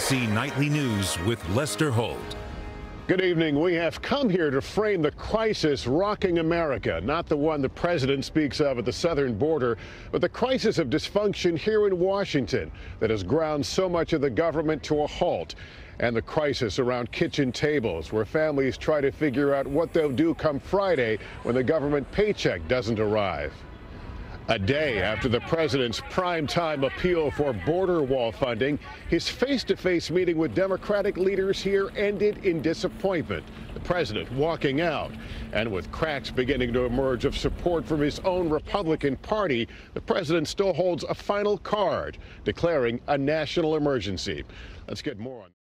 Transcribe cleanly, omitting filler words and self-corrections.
ABC Nightly News with Lester Holt. Good evening. We have come here to frame the crisis rocking America, not the one the president speaks of at the southern border, but the crisis of dysfunction here in Washington that has ground so much of the government to a halt, and the crisis around kitchen tables where families try to figure out what they'll do come Friday when the government paycheck doesn't arrive. A day after the president's primetime appeal for border wall funding, his face-to-face meeting with Democratic leaders here ended in disappointment. The president walking out. And with cracks beginning to emerge of support from his own Republican Party, the president still holds a final card, declaring a national emergency. Let's get more on